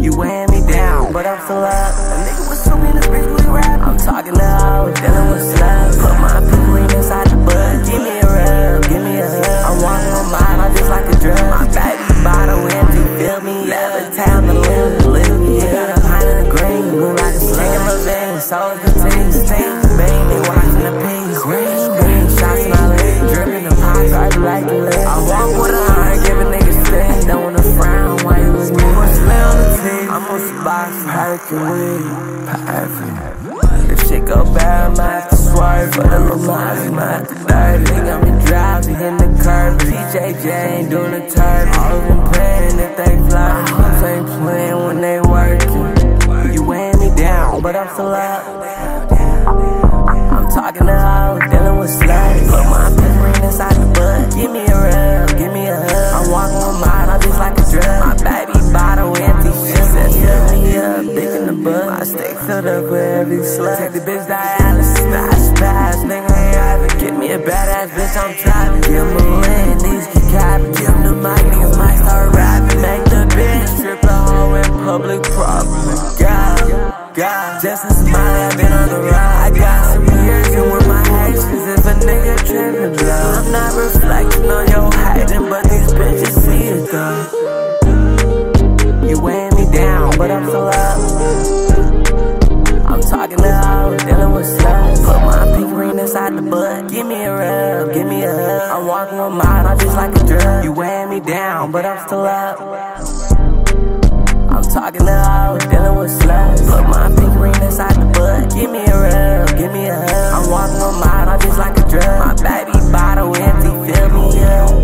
You weighing me down, but I'm still up. A nigga with so many bitch, we rap. I'm talking to hoes, dealing with slugs. Put my pinky ring inside the bud. Give me a rub, give me a hug. I'm walking on mine, I'm just like a drug. My baby bottle empty, fill me up. Levitate the lift me up. I'm high in the green, move like a slug. Taking my veins, souls the taste. Bang, they watching the piece. Green, shots in my leg. Dripping the pots, I do like the leg. I walk with a iron, give a nigga stink. Don't wanna frown, why you was me? I'm on some box, Hercules, perfect. If shit go bad, I might have to swerve. For the little miles, I might have to dirty. They got me drowsy in the curve. PJJ ain't doing the turf. All of them playing if they fly. Hoes ain't playing when they working. You weighing me down, but I'm still up. I'm talking to hoes, dealing with slugs. Put my pinky ring inside the bud. Give me a rub, give me a hug. I'm walking on mine, I'm just like a drug. My baby bottle empty. I stay filled up with every slut. Take the bitch dialysis, pass, nigga ain't having. Get me a badass bitch, I'm trapping. Give him a lane, niggas keep capping. Give him the mic, niggas might start rapping. Make the bitch trip the hoe in public property. God, just as smiley, I've been on the ride. I got some years in with my hates, cause if a nigga trippin' blow, I'm not reflecting on your hating, but these bitches see it though. You weighing me down, but I'm still up. I'm talking to hoes, dealing with slugs. Put my pinky ring inside the bud. Give me a rub, give me a hug. I'm walking on mine, I'm just like a drug. You weighing me down, but I'm still up. I'm talking to hoes, dealing with slugs. Put my pinky ring inside the bud. Give me a rub, give me a hug. I'm walking on mine, I'm just like a drug. My baby bottle empty, fill me up.